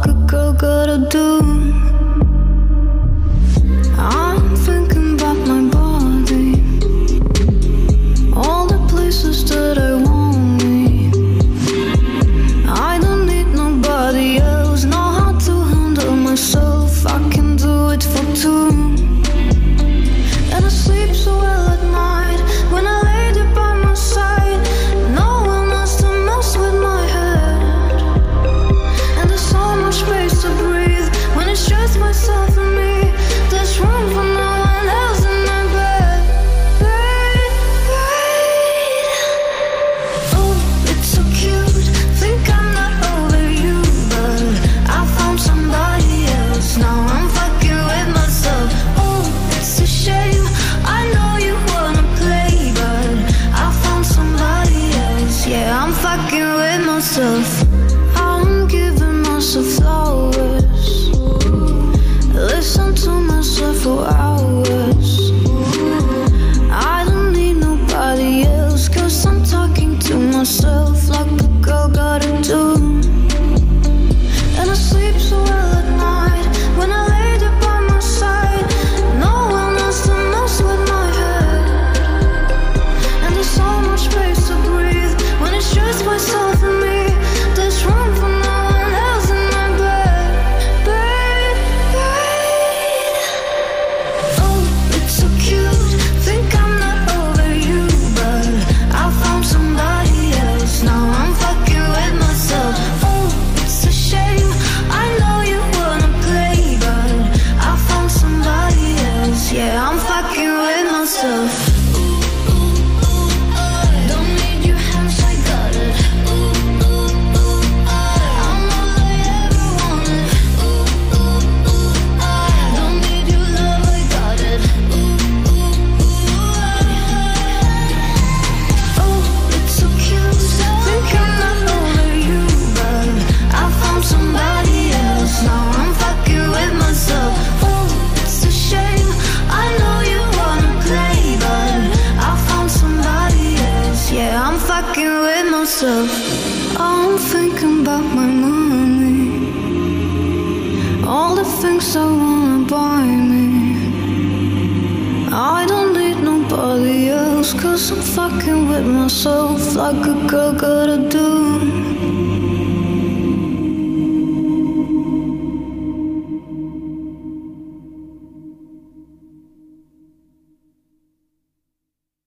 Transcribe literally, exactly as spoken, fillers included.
a girl gotta do. I'm thinking about my body, all the places that I want me. I don't need nobody else, know how to handle myself. I can do it for two. And I sleep so well at night when I lay there by my side. No one has to mess with my head. And there's so much space to breathe when it's just myself and me. There's room for no one else in my bed. Bed, bed. Oh, it's so cute. Think I'm not over you, but I found somebody else. Now I'm fucking with myself. Oh, it's a shame. I know you wanna play, but I found somebody else. Yeah, I'm fucking with myself. I'm giving myself flowers, listen to myself for hours. I don't need nobody else, cause I'm talking to myself like a girl gotta do. And I sleep so well at night when I lay there by my side. No one has to mess with my head. And there's so much space to breathe when it's just myself and me. There's room for no one else in my bed. Bed, bed. Oh, it's so cute. Think I'm not over you, but I found somebody else. Now I'm fucking with myself. Oh, it's a shame. I know you wanna play, but I found somebody else. Yeah, I'm fucking with myself. Don't need your hands, I got it. I'm all I ever wanted. Don't need your love, I got it. Oh, it's so cute. Think I'm not over you, but I found somebody else. Now I'm fucking with myself. Oh, it's a shame. I know you wanna play, but I found somebody else. Yeah, I'm fucking with myself. I'm thinking about my money, all the things I wanna buy me. I don't need nobody else, cause I'm fucking with myself like a girl gotta do.